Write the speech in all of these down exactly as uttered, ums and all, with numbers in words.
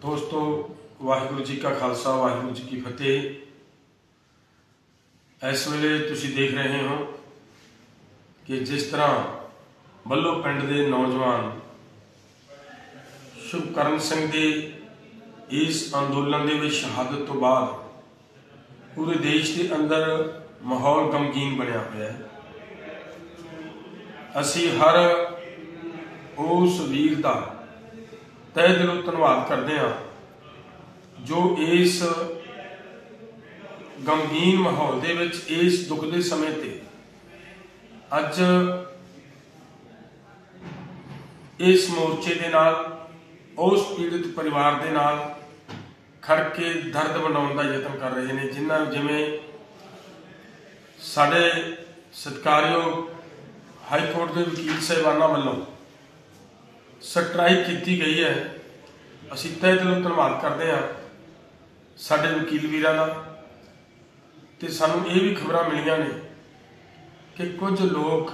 दोस्तों वाहिगुरू जी का खालसा वाहिगुरू जी की फतेह। इस वेले तुसी देख रहे हो कि जिस तरह बल्लो पिंड के नौजवान शुभकरण सिंह के इस अंदोलन के शहादत तो बाद पूरे देश के अंदर माहौल गमगीन बनया हुआ है। असी हर उस वीर का तय दिलों धन्यवाद करते हैं जो इस गमगीन माहौल दे विच इस दुख के समय ते अज इस मोर्चे के नाल उस पीड़ित परिवार के नाल खड़ के दर्द वंडाउण का यतन कर रहे हैं। जिन्होंने जिमें साडे सत्कारयोग हाईकोर्ट के वकील साहिबाना वालों स्ट्राइक की गई है, असी तय दिलों धन्यवाद करते हैं साडे वकील वीरां दा। ते सानूं ये भी खबरां मिलियां ने कि कुछ लोग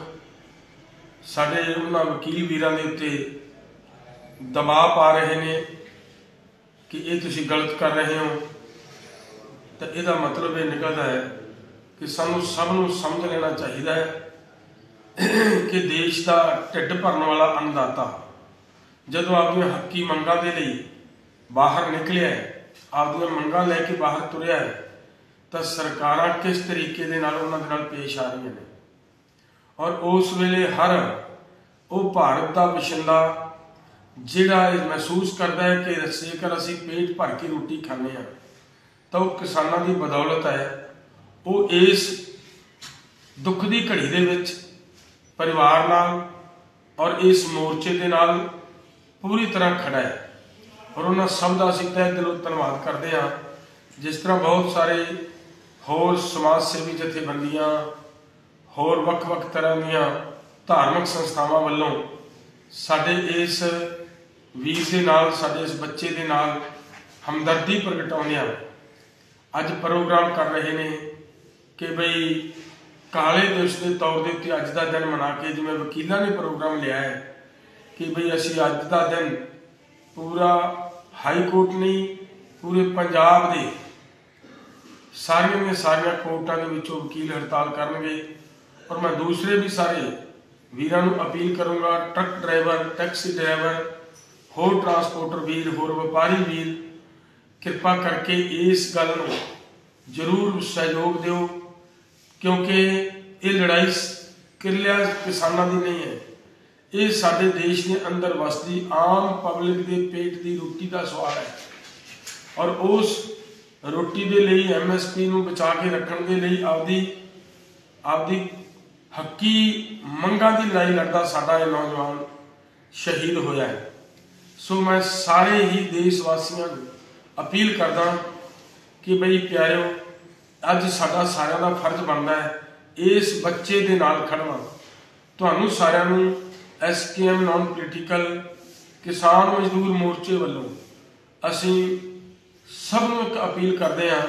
साडे उन्हां वकील वीरां दे उत्ते दबाव पा रहे हैं कि ये तुसीं गलत कर रहे हो। तो इसका मतलब ये निकलता है कि सानूं सब नूं समझ लेना चाहिए है कि देश का ढिड भरन वाला अन्नदाता जदों आपदियां हक्की मंगां दे लई बाहर निकलिया है, आपदियां मंगां लैके बाहर तुरिया है, तो सरकारां किस तरीके दे नाल उन्हां दे नाल पेश आ रही ने। और उस वेले हर वो भारत का बशिंदा जिहड़ा महसूस करता है कि जेकर असीं पेट भर के रोटी खाने हैं तो वो किसानां दी बदौलत है, वो इस दुख की घड़ी दे विच परिवार नाल और इस मोर्चे के नाल पूरी तरह खड़ा है। और उन्होंने सब का असीं तहे दिलों धन्यवाद करते हैं। जिस तरह बहुत सारे होर समाज सेवी जथेबंदियां होर वक् वक् तरह दीयां धार्मिक संस्थावां वल्लों साडे इस वीर दे नाल साडे इस बच्चे दे नाल हमदर्दी प्रगटाउंदियां अज प्रोग्राम कर रहे हैं कि बई काले दिवस के तौर के उत्ते अज का दिन मना के जिवें वकीलों ने प्रोग्राम लिया है कि बई असी अज का दिन पूरा हाई कोर्ट नहीं पूरे पंजाब के सारिया ने सारिया कोर्टां दे विचों वकील हड़ताल करनगे। और मैं दूसरे भी सारे वीरां नूं अपील करूँगा, ट्रक ड्राइवर टैक्सी ड्राइवर होर ट्रांसपोर्टर वीर होर व्यापारी वीर कृपा करके इस गल नूं जरूर सहयोग दिओ, क्योंकि ये लड़ाई किरलिया किसानां दी नहीं है, ये साडे देश के अंदर वसदी आम पब्लिक के पेट की रोटी का सवाल है। और उस रोटी के लिए एम एस पी नूं बचा के रखने के लिए आपदी आपदी हक्की मंगां की लड़ाई लड़दा साडा ये नौजवान शहीद होया है। सो मैं सारे ही देशवासियों को अपील करदा कि बई प्यारिओ अज साडा सारिਆਂ का फर्ज बनता है इस बच्चे के नाल खड़ना। तुहानूं सारिਆਂ नूं एस के एम नॉन पोलिटिकल किसान मजदूर मोर्चे वालों असी सब नूं एक अपील करते हैं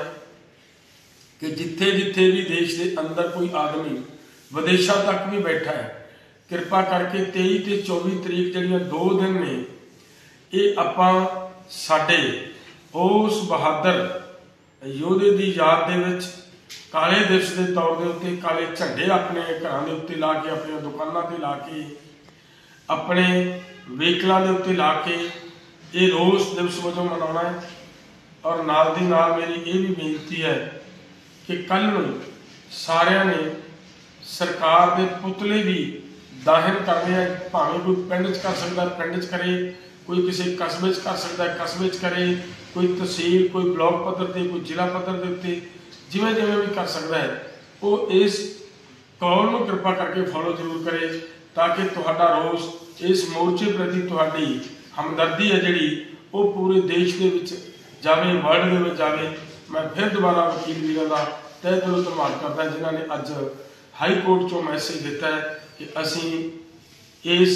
कि जिथे जिथे भी देश के अंदर कोई आदमी विदेशों तक भी बैठा है, कृपा करके तेई ते चौबी तरीक जड़ियां दो दिन ने ये आपां साडे उस बहादुर योधे की याद दे विच काले दिवस के तौर के उत्ते काले झंडे अपने घरां दे उत्ते ला के अपनी दुकानां ते ला के अपने व्हीकलों के उत्ते ला के ये रोस दिवस वजों मनाना है। और नाल दी नाल मेरी ये भी बेनती है कि कल नूं सारिਆਂ ने सरकार के पुतले भी दाहन करने हैं, भावें कोई पिंड च कर सकता पिंड च करे, कोई किसी कस्बे च कर सकता है कस्बे च करे, कोई तहसील कोई ब्लॉक पद्धर पर कोई जिला पद्धर के उत्ते जिवें जिवें भी कर सकता है, वो इस कॉल नूं कृपा करके फॉलो जरूर करे ताकि तुहाडा रोस इस मोर्चे प्रति तुहाडी हमदर्दी है जिहड़ी वो पूरे देश के विच जावे, वर्ल्ड के विच जावे। मैं फिर दोबारा वकील वीरां दा तहे दिलों धन्यवाद करदा जिन्हां ने अज हाई कोर्ट चों मैसेज दिता है कि असी इस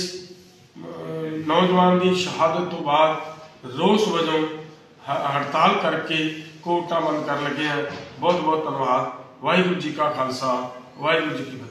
नौजवान की शहादत तो बाद रोस वजों हड़ताल करके कोर्टां बंद कर लगे हैं। बहुत बहुत धन्यवाद। वाहिगुरू जी का खालसा वाहिगुरू जी की फतेह।